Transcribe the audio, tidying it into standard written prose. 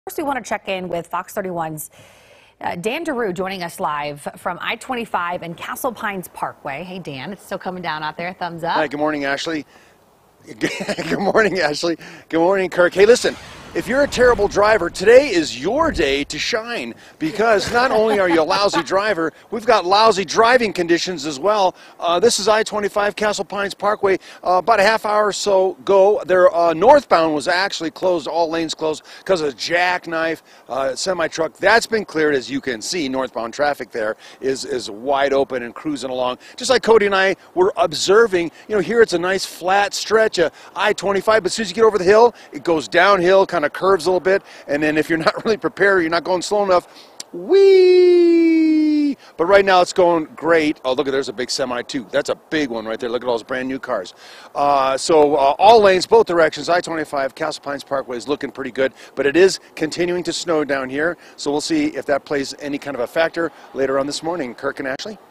First, we want to check in with Fox 31's Dan Daru joining us live from I-25 and Castle Pines Parkway. Hey, Dan, it's still coming down out there. Thumbs up. Hi, good morning, Ashley. Good morning, Ashley. Good morning, Kirk. Hey, listen, if you're a terrible driver, today is your day to shine, because not only are you a lousy driver, we've got lousy driving conditions as well. This is I-25 Castle Pines Parkway. About a half hour or so ago, their northbound was actually closed, all lanes closed, because of a jackknife semi-truck. That's been cleared, as you can see. Northbound traffic there is wide open and cruising along. Just like Cody and I were observing, you know, here it's a nice flat stretch of I-25, but as soon as you get over the hill, it goes downhill, kind of curves a little bit, and then if you're not really prepared, you're not going slow enough, whee! But right now it's going great. Oh, look, there's a big semi too. That's a big one right there. Look at all those brand new cars. All lanes, both directions, I-25, Castle Pines Parkway is looking pretty good, but it is continuing to snow down here, so we'll see if that plays any kind of a factor later on this morning. Kirk and Ashley?